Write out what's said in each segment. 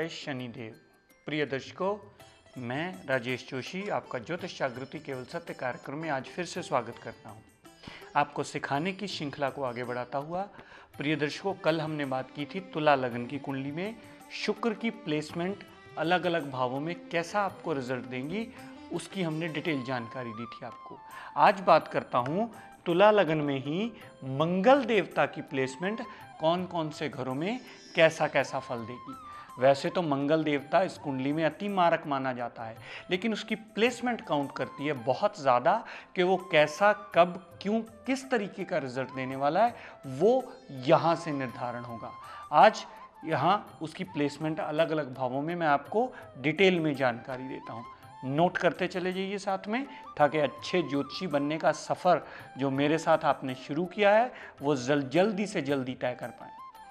जय शनिदेव। प्रिय दर्शकों, मैं राजेश जोशी आपका ज्योतिष जागृति केवल सत्य कार्यक्रम में आज फिर से स्वागत करता हूं। आपको सिखाने की श्रृंखला को आगे बढ़ाता हुआ प्रिय दर्शकों, कल हमने बात की थी तुला लगन की कुंडली में शुक्र की प्लेसमेंट अलग अलग भावों में कैसा आपको रिजल्ट देंगी, उसकी हमने डिटेल जानकारी दी थी आपको। आज बात करता हूं तुला लगन में ही मंगल देवता की प्लेसमेंट कौन कौन से घरों में कैसा कैसा फल देगी। वैसे तो मंगल देवता इस कुंडली में अति मारक माना जाता है, लेकिन उसकी प्लेसमेंट काउंट करती है बहुत ज़्यादा कि वो कैसा, कब, क्यों, किस तरीके का रिजल्ट देने वाला है, वो यहाँ से निर्धारण होगा। आज यहाँ उसकी प्लेसमेंट अलग अलग भावों में मैं आपको डिटेल में जानकारी देता हूँ। नोट करते चले जाइए साथ में, ताकि अच्छे ज्योतिषी बनने का सफ़र जो मेरे साथ आपने शुरू किया है वो जल्दी से जल्दी तय कर पाए।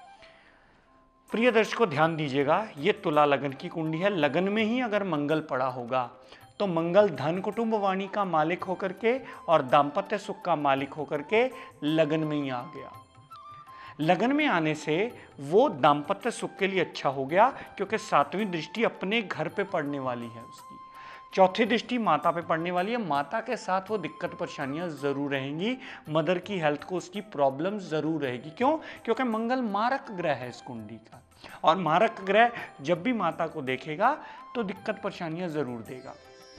प्रिय दर्शकों, ध्यान दीजिएगा, ये तुला लगन की कुंडली है। लगन में ही अगर मंगल पड़ा होगा तो मंगल धन कुटुंब वाणी का मालिक होकर के और दाम्पत्य सुख का मालिक होकर के लगन में ही आ गया। लगन में आने से वो दाम्पत्य सुख के लिए अच्छा हो गया, क्योंकि सातवीं दृष्टि अपने घर पे पड़ने वाली है उसकी। चौथी दृष्टि माता पे पड़ने वाली है। माता के साथ वो दिक्कत परेशानियां जरूर रहेंगी, मदर की हेल्थ को उसकी प्रॉब्लम जरूर रहेगी। क्यों? क्योंकि मंगल मारक ग्रह है इस कुंडली का, और मारक ग्रह जब भी माता को देखेगा तो दिक्कत परेशानियां जरूर देगा।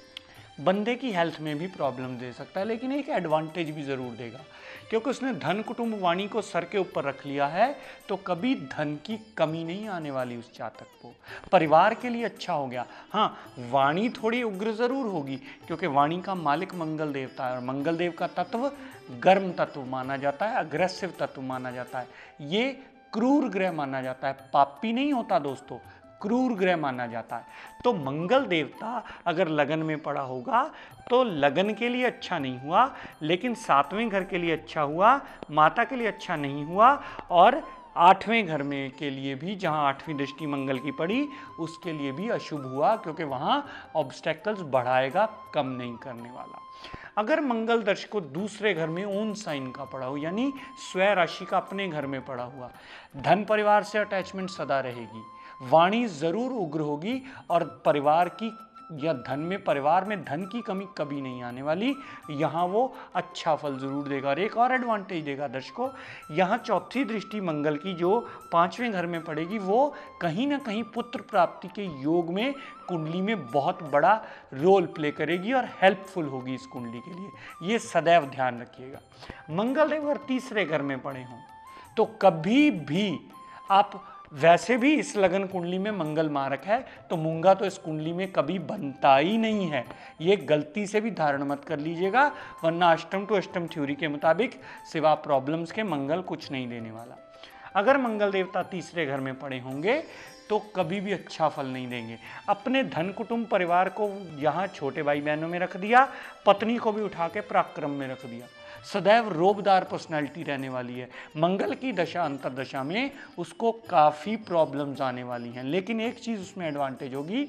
बंदे की हेल्थ में भी प्रॉब्लम दे सकता है, लेकिन एक एडवांटेज भी जरूर देगा, क्योंकि उसने धन कुटुंब वाणी को सर के ऊपर रख लिया है, तो कभी धन की कमी नहीं आने वाली उस जातक को। परिवार के लिए अच्छा हो गया। हाँ, वाणी थोड़ी उग्र जरूर होगी, क्योंकि वाणी का मालिक मंगल देवता है, और मंगल देव का तत्व गर्म तत्व माना जाता है, अग्रेसिव तत्व माना जाता है। ये क्रूर ग्रह माना जाता है, पापी नहीं होता दोस्तों, क्रूर ग्रह माना जाता है। तो मंगल देवता अगर लगन में पड़ा होगा तो लगन के लिए अच्छा नहीं हुआ, लेकिन सातवें घर के लिए अच्छा हुआ, माता के लिए अच्छा नहीं हुआ, और आठवें घर में के लिए भी, जहां आठवीं दृष्टि मंगल की पड़ी, उसके लिए भी अशुभ हुआ, क्योंकि वहां ऑब्स्टेकल्स बढ़ाएगा, कम नहीं करने वाला। अगर मंगल दर्शकों दूसरे घर में ओन साइन का पड़ा हो, यानी स्वयं राशि का अपने घर में पड़ा हुआ, धन परिवार से अटैचमेंट सदा रहेगी, वाणी जरूर उग्र होगी, और परिवार की या धन में, परिवार में धन की कमी कभी नहीं आने वाली। यहाँ वो अच्छा फल जरूर देगा। और एक और एडवांटेज देगा दर्शकों, यहाँ चौथी दृष्टि मंगल की जो पांचवें घर में पड़ेगी, वो कहीं ना कहीं पुत्र प्राप्ति के योग में कुंडली में बहुत बड़ा रोल प्ले करेगी और हेल्पफुल होगी इस कुंडली के लिए। ये सदैव ध्यान रखिएगा। मंगल देव अगर तीसरे घर में पड़े हों तो कभी भी आप, वैसे भी इस लगन कुंडली में मंगल मारक है, तो मूंगा तो इस कुंडली में कभी बनता ही नहीं है। ये गलती से भी धारण मत कर लीजिएगा, वरना अष्टम टू अष्टम थ्योरी के मुताबिक सिवा प्रॉब्लम्स के मंगल कुछ नहीं देने वाला। अगर मंगल देवता तीसरे घर में पड़े होंगे तो कभी भी अच्छा फल नहीं देंगे। अपने धन कुटुंब परिवार को यहाँ छोटे भाई बहनों में रख दिया, पत्नी को भी उठा के पराक्रम में रख दिया। सदैव रोबदार पर्सनालिटी रहने वाली है। मंगल की दशा अंतरदशा में उसको काफ़ी प्रॉब्लम्स आने वाली हैं, लेकिन एक चीज़ उसमें एडवांटेज होगी,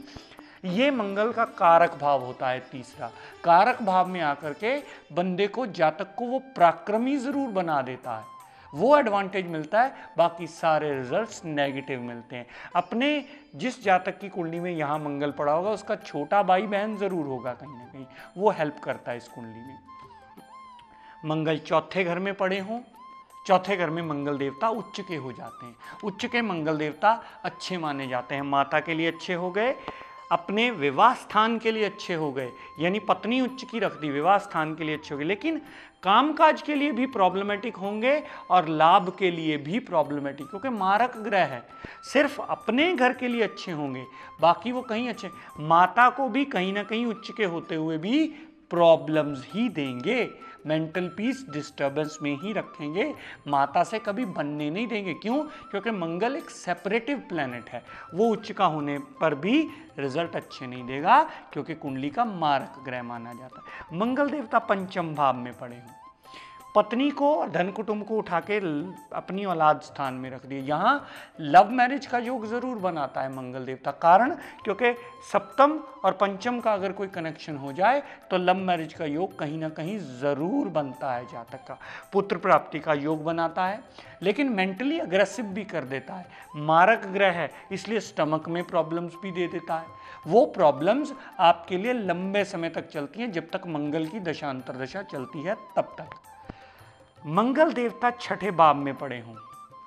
ये मंगल का कारक भाव होता है तीसरा। कारक भाव में आकर के बंदे को, जातक को वो पराक्रमी जरूर बना देता है, वो एडवांटेज मिलता है। बाकी सारे रिजल्ट्स नेगेटिव मिलते हैं। अपने जिस जातक की कुंडली में यहाँ मंगल पड़ा होगा, उसका छोटा भाई बहन जरूर होगा कहीं ना कहीं, वो हेल्प करता है इस कुंडली में। मंगल चौथे घर में पड़े हों, चौथे घर में मंगल देवता उच्च के हो जाते हैं। उच्च के मंगल देवता अच्छे माने जाते हैं। माता के लिए अच्छे हो गए, अपने विवाह स्थान के लिए अच्छे हो गए, यानी पत्नी उच्च की रख दी, विवाह स्थान के लिए अच्छे हो गए, लेकिन कामकाज के लिए भी प्रॉब्लमेटिक होंगे और लाभ के लिए भी प्रॉब्लमेटिक, क्योंकि मारक ग्रह है। सिर्फ अपने घर के लिए अच्छे होंगे, बाकी वो कहीं अच्छे, माता को भी कहीं ना कहीं उच्च के होते हुए भी प्रॉब्लम्स ही देंगे। मेंटल पीस डिस्टर्बेंस में ही रखेंगे, माता से कभी बनने नहीं देंगे। क्यों? क्योंकि मंगल एक सेपरेटिव प्लैनेट है, वो उच्च का होने पर भी रिजल्ट अच्छे नहीं देगा, क्योंकि कुंडली का मारक ग्रह माना जाता है। मंगल देवता पंचम भाव में पड़े हों, पत्नी को और धन कुटुंब को उठा के अपनी औलाद स्थान में रख दिया। यहाँ लव मैरिज का योग जरूर बनाता है मंगल देवता, कारण क्योंकि सप्तम और पंचम का अगर कोई कनेक्शन हो जाए तो लव मैरिज का योग कहीं ना कहीं जरूर बनता है जातक का, पुत्र प्राप्ति का योग बनाता है, लेकिन मेंटली अग्रेसिव भी कर देता है। मारक ग्रह है इसलिए स्टमक में प्रॉब्लम्स भी दे देता है। वो प्रॉब्लम्स आपके लिए लंबे समय तक चलती हैं, जब तक मंगल की दशा अंतर्दशा चलती है तब तक। मंगल देवता छठे भाव में पड़े हों,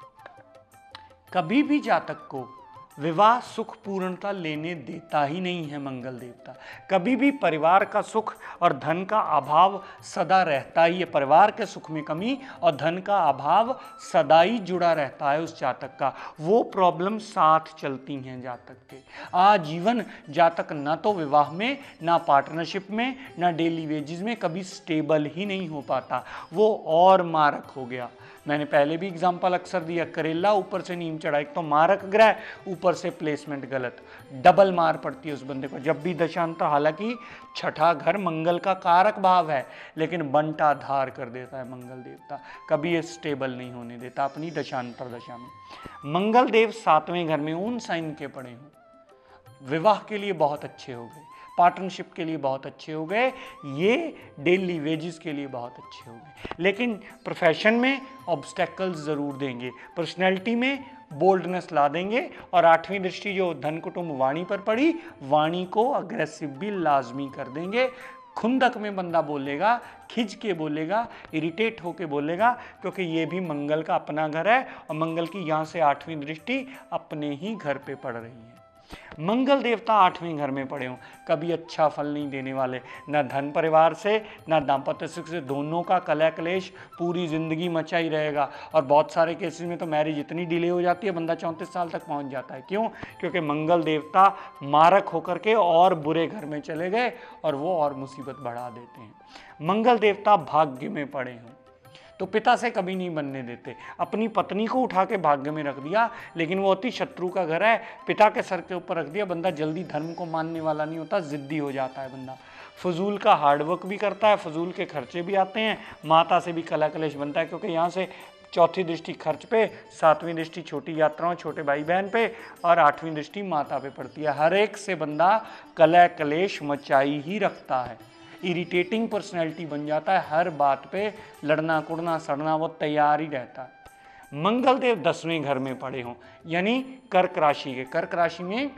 कभी भी जातक को विवाह सुख पूर्णता लेने देता ही नहीं है मंगल देवता। कभी भी परिवार का सुख और धन का अभाव सदा रहता ही है, परिवार के सुख में कमी और धन का अभाव सदा ही जुड़ा रहता है उस जातक का। वो प्रॉब्लम साथ चलती हैं जातक के आजीवन। जातक ना तो विवाह में, ना पार्टनरशिप में, ना डेली वेजेस में कभी स्टेबल ही नहीं हो पाता, वो और मारक हो गया। मैंने पहले भी एग्जाम्पल अक्सर दिया, करेला ऊपर से नीम चढ़ा, एक तो मारक ग्रह, ऊपर से प्लेसमेंट गलत, डबल मार पड़ती है उस बंदे को जब भी दशांतर। हालांकि छठा घर मंगल का कारक भाव है, लेकिन बंटा धार कर देता है मंगल देवता, कभी ये स्टेबल नहीं होने देता अपनी दशांतर दशा में। मंगल देव सातवें घर में उन साइन के पड़े हों, विवाह के लिए बहुत अच्छे हो गए, पार्टनरशिप के लिए बहुत अच्छे हो गए, ये डेली वेजेस के लिए बहुत अच्छे हो गए, लेकिन प्रोफेशन में ऑब्स्टेकल्स ज़रूर देंगे, पर्सनैलिटी में बोल्डनेस ला देंगे। और आठवीं दृष्टि जो धन कुटुंब वाणी पर पड़ी, वाणी को अग्रेसिव भी लाजमी कर देंगे। खुंदक में बंदा बोलेगा, खिंच के बोलेगा, इरिटेट होके बोलेगा, क्योंकि ये भी मंगल का अपना घर है और मंगल की यहाँ से आठवीं दृष्टि अपने ही घर पे पड़ रही है। मंगल देवता आठवें घर में पड़े हों, कभी अच्छा फल नहीं देने वाले, न धन परिवार से न दाम्पत्य सुख से, दोनों का कलह क्लेश पूरी जिंदगी मचा ही रहेगा। और बहुत सारे केसेस में तो मैरिज इतनी डिले हो जाती है, बंदा 34 साल तक पहुंच जाता है। क्यों? क्योंकि मंगल देवता मारक होकर के और बुरे घर में चले गए और वो और मुसीबत बढ़ा देते हैं। मंगल देवता भाग्य में पड़े हों तो पिता से कभी नहीं बनने देते। अपनी पत्नी को उठा के भाग्य में रख दिया, लेकिन वो अति शत्रु का घर है, पिता के सर के ऊपर रख दिया, बंदा जल्दी धर्म को मानने वाला नहीं होता, जिद्दी हो जाता है बंदा, फजूल का हार्डवर्क भी करता है, फजूल के खर्चे भी आते हैं, माता से भी कलह कलेश बनता है, क्योंकि यहाँ से चौथी दृष्टि खर्च पे, सातवीं दृष्टि छोटी यात्राओं, छोटे भाई बहन पे और आठवीं दृष्टि माता पे पड़ती है। हर एक से बंदा कलह कलेश मचाई ही रखता है, इरिटेटिंग पर्सनैलिटी बन जाता है, हर बात पे लड़ना कुड़ना सड़ना वो तैयार ही रहता है। मंगल देव 10वें घर में पड़े हों, यानी कर्क राशि के, कर्क राशि में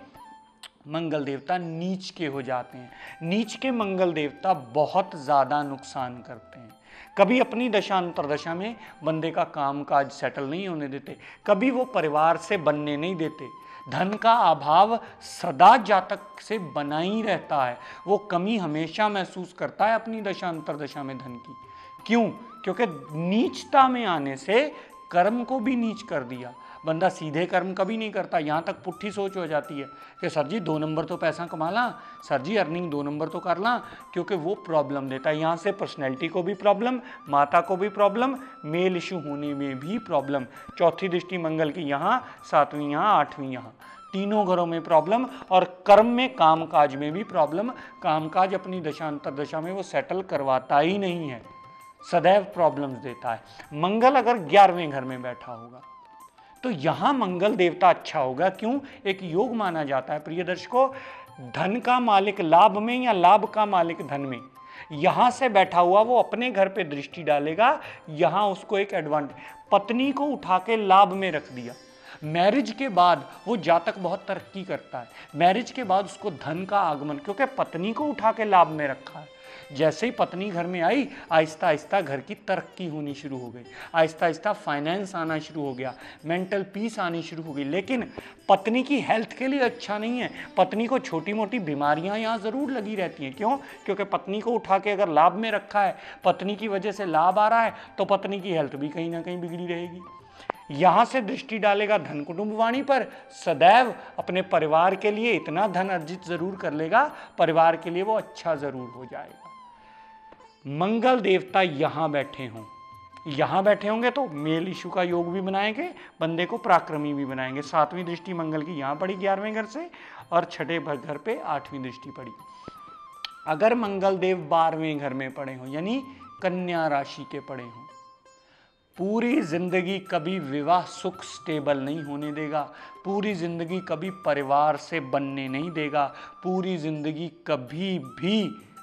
मंगल देवता नीच के हो जाते हैं। नीच के मंगल देवता बहुत ज़्यादा नुकसान करते हैं, कभी अपनी दशा अंतर्दशा में बंदे का काम काज सेटल नहीं होने देते, कभी वो परिवार से बनने नहीं देते, धन का अभाव सदा जातक से बना ही रहता है, वो कमी हमेशा महसूस करता है अपनी दशा अंतर्दशा में धन की। क्यों? क्योंकि नीचता में आने से कर्म को भी नीच कर दिया, बंदा सीधे कर्म कभी नहीं करता। यहाँ तक पुट्ठी सोच हो जाती है कि सर जी 2 नंबर तो पैसा कमा ला, सर जी अर्निंग 2 नंबर तो कर ला, क्योंकि वो प्रॉब्लम देता है। यहाँ से पर्सनैलिटी को भी प्रॉब्लम, माता को भी प्रॉब्लम, मेल इशू होने में भी प्रॉब्लम। चौथी दृष्टि मंगल की यहाँ, 7वीं यहाँ, 8वीं यहाँ, तीनों घरों में प्रॉब्लम। और कर्म में कामकाज में भी प्रॉब्लम, कामकाज अपनी दशा अंतर्दशा में वो सेटल करवाता ही नहीं है, सदैव प्रॉब्लम्स देता है। मंगल अगर 11वें घर में बैठा होगा तो यहाँ मंगल देवता अच्छा होगा। क्यों? एक योग माना जाता है प्रिय दर्शकों, धन का मालिक लाभ में या लाभ का मालिक धन में, यहाँ से बैठा हुआ वो अपने घर पे दृष्टि डालेगा, यहाँ उसको एक एडवांटेज, पत्नी को उठा के लाभ में रख दिया। मैरिज के बाद वो जातक बहुत तरक्की करता है, मैरिज के बाद उसको धन का आगमन, क्योंकि पत्नी को उठा के लाभ में रखा है। जैसे ही पत्नी घर में आई, आहिस्ता आहिस्ता घर की तरक्की होनी शुरू हो गई, आहिस्ता आहिस्ता फाइनेंस आना शुरू हो गया, मेंटल पीस आनी शुरू हो गई। लेकिन पत्नी की हेल्थ के लिए अच्छा नहीं है, पत्नी को छोटी मोटी बीमारियां यहाँ ज़रूर लगी रहती हैं। क्यों? क्योंकि पत्नी को उठा के अगर लाभ में रखा है, पत्नी की वजह से लाभ आ रहा है, तो पत्नी की हेल्थ भी कहीं ना कहीं बिगड़ी रहेगी। यहाँ से दृष्टि डालेगा धन कुटुंब वाणी पर, सदैव अपने परिवार के लिए इतना धन अर्जित जरूर कर लेगा, परिवार के लिए वो अच्छा जरूर हो जाएगा। मंगल देवता यहाँ बैठे हों, यहाँ बैठे होंगे तो मेल इशू का योग भी बनाएंगे, बंदे को पराक्रमी भी बनाएंगे। 7वीं दृष्टि मंगल की यहाँ पड़ी 11वें घर से, और छठे घर पे 8वीं दृष्टि पड़ी। अगर मंगल देव 12वें घर में पड़े हों, यानी कन्या राशि के पड़े हों, पूरी जिंदगी कभी विवाह सुख स्टेबल नहीं होने देगा, पूरी जिंदगी कभी परिवार से बनने नहीं देगा, पूरी जिंदगी कभी भी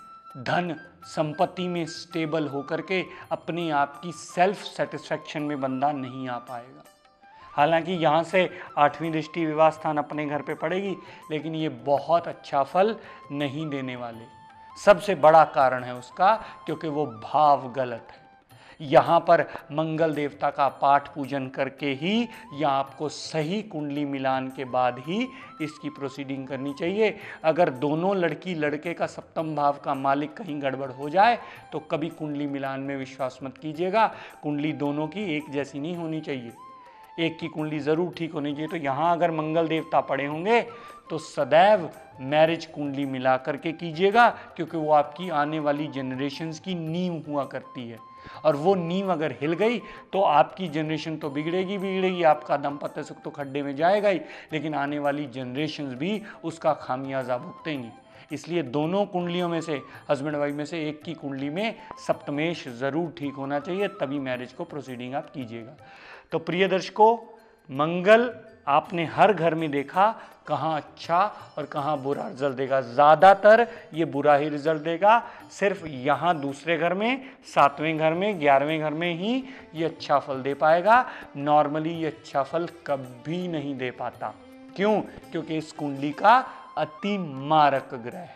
धन संपत्ति में स्टेबल होकर के अपने आप की सेल्फ सेटिस्फैक्शन में बंदा नहीं आ पाएगा। हालांकि यहाँ से 8वीं दृष्टि विवाह स्थान अपने घर पे पड़ेगी, लेकिन ये बहुत अच्छा फल नहीं देने वाले। सबसे बड़ा कारण है उसका क्योंकि वो भाव गलत है। यहाँ पर मंगल देवता का पाठ पूजन करके ही या आपको सही कुंडली मिलान के बाद ही इसकी प्रोसीडिंग करनी चाहिए। अगर दोनों लड़की लड़के का सप्तम भाव का मालिक कहीं गड़बड़ हो जाए तो कभी कुंडली मिलान में विश्वास मत कीजिएगा। कुंडली दोनों की एक जैसी नहीं होनी चाहिए, एक की कुंडली ज़रूर ठीक होनी चाहिए। तो यहाँ अगर मंगल देवता पड़े होंगे तो सदैव मैरिज कुंडली मिला करके कीजिएगा, क्योंकि वो आपकी आने वाली जनरेशन्स की नींव हुआ करती है। और वो नींव अगर हिल गई तो आपकी जनरेशन तो बिगड़ेगी, आपका दाम्पत्य सुख तो खड्डे में जाएगा ही, लेकिन आने वाली जनरेशन्स भी उसका खामियाजा भुगतेंगी। इसलिए दोनों कुंडलियों में से, हस्बैंड वाइफ में से एक की कुंडली में सप्तमेश ज़रूर ठीक होना चाहिए, तभी मैरिज को प्रोसीडिंग आप कीजिएगा। तो प्रिय दर्शकों, मंगल आपने हर घर में देखा कहाँ अच्छा और कहाँ बुरा रिजल्ट देगा। ज़्यादातर ये बुरा ही रिजल्ट देगा। सिर्फ यहाँ दूसरे घर में, 7वें घर में, 11वें घर में ही ये अच्छा फल दे पाएगा। नॉर्मली ये अच्छा फल कभी नहीं दे पाता। क्यों? क्योंकि इस कुंडली का अति मारक ग्रह है।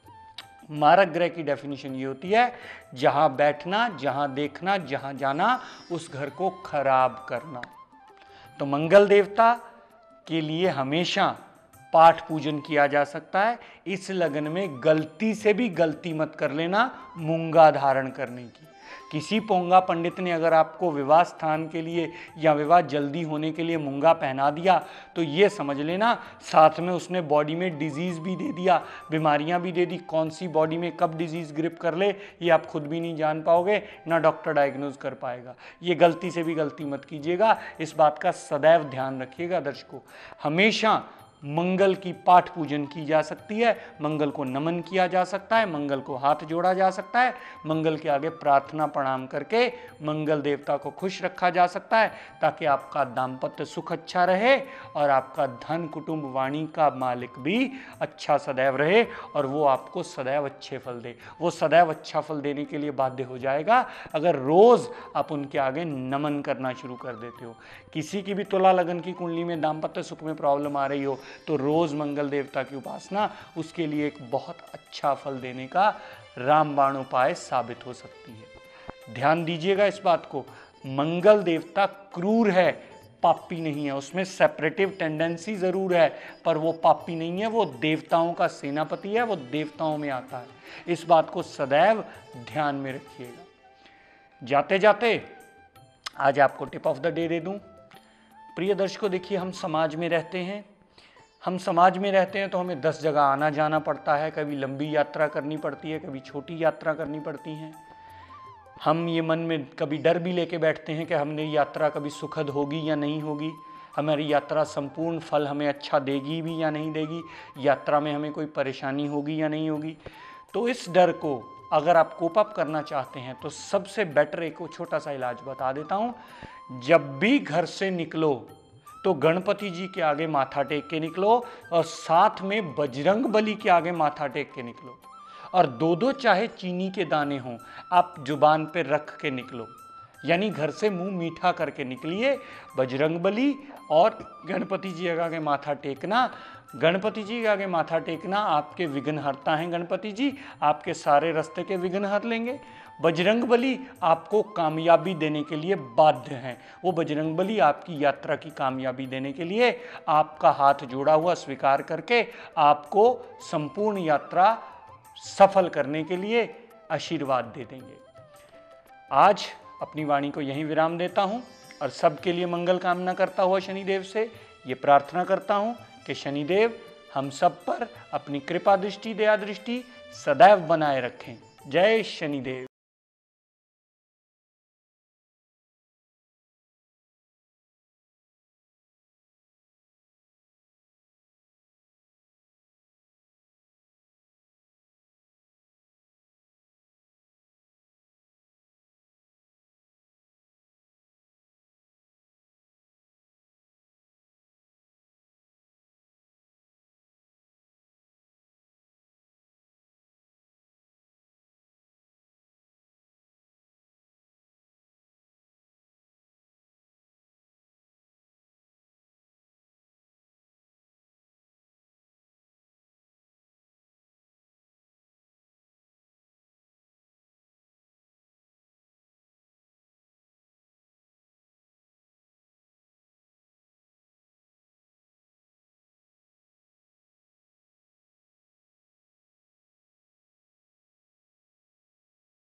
मारक ग्रह की डेफिनेशन ये होती है जहाँ बैठना, जहाँ देखना, जहाँ जाना, उस घर को खराब करना। तो मंगल देवता के लिए हमेशा पाठ पूजन किया जा सकता है। इस लगन में गलती से भी गलती मत कर लेना मूंगा धारण करने की। किसी पोंगा पंडित ने अगर आपको विवाह स्थान के लिए या विवाह जल्दी होने के लिए मूंगा पहना दिया तो ये समझ लेना साथ में उसने बॉडी में डिजीज़ भी दे दिया, बीमारियां भी दे दी। कौन सी बॉडी में कब डिजीज़ ग्रिप कर ले ये आप खुद भी नहीं जान पाओगे, ना डॉक्टर डायग्नोज कर पाएगा। ये गलती से भी गलती मत कीजिएगा, इस बात का सदैव ध्यान रखिएगा। दर्शकों, हमेशा मंगल की पाठ पूजन की जा सकती है, मंगल को नमन किया जा सकता है, मंगल को हाथ जोड़ा जा सकता है, मंगल के आगे प्रार्थना प्रणाम करके मंगल देवता को खुश रखा जा सकता है, ताकि आपका दाम्पत्य सुख अच्छा रहे और आपका धन कुटुंब वाणी का मालिक भी अच्छा सदैव रहे और वो आपको सदैव अच्छे फल दे। वो सदैव अच्छा फल देने के लिए बाध्य हो जाएगा अगर रोज़ आप उनके आगे नमन करना शुरू कर देते हो। किसी की भी तुला लगन की कुंडली में दाम्पत्य सुख में प्रॉब्लम आ रही हो तो रोज मंगल देवता की उपासना उसके लिए एक बहुत अच्छा फल देने का रामबाण उपाय साबित हो सकती है। ध्यान दीजिएगा इस बात को, मंगल देवता क्रूर है, पापी नहीं है। उसमें सेपरेटिव टेंडेंसी जरूर है पर वो पापी नहीं है, वो देवताओं का सेनापति है, वो देवताओं में आता है। इस बात को सदैव ध्यान में रखिएगा। जाते जाते आज आपको टिप ऑफ द डे दे दूं। प्रिय दर्शकों, देखिए हम समाज में रहते हैं, तो हमें 10 जगह आना जाना पड़ता है। कभी लंबी यात्रा करनी पड़ती है, कभी छोटी यात्रा करनी पड़ती है। हम ये मन में कभी डर भी लेके बैठते हैं कि हमने यात्रा कभी सुखद होगी या नहीं होगी, हमारी यात्रा संपूर्ण फल हमें अच्छा देगी भी या नहीं देगी, यात्रा में हमें कोई परेशानी होगी या नहीं होगी। तो इस डर को अगर आप कोप अप करना चाहते हैं तो सबसे बेटर एक छोटा सा इलाज बता देता हूँ। जब भी घर से निकलो तो गणपति जी के आगे माथा टेक के निकलो और साथ में बजरंग बली के आगे माथा टेक के निकलो और 2-2 चाहे चीनी के दाने हों आप जुबान पे रख के निकलो, यानी घर से मुंह मीठा करके निकलिए। बजरंग बली और गणपति जी के आगे माथा टेकना। गणपति जी के आगे माथा टेकना, आपके विघ्नहर्ता हैं गणपति जी, आपके सारे रास्ते के विघ्न हर लेंगे। बजरंग बली आपको कामयाबी देने के लिए बाध्य हैं। वो बजरंग बली आपकी यात्रा की कामयाबी देने के लिए आपका हाथ जोड़ा हुआ स्वीकार करके आपको संपूर्ण यात्रा सफल करने के लिए आशीर्वाद दे देंगे। आज अपनी वाणी को यहीं विराम देता हूं और सबके लिए मंगल कामना करता हुआ शनिदेव से ये प्रार्थना करता हूं कि शनिदेव हम सब पर अपनी कृपा दृष्टि, दया दृष्टि सदैव बनाए रखें। जय शनिदेव।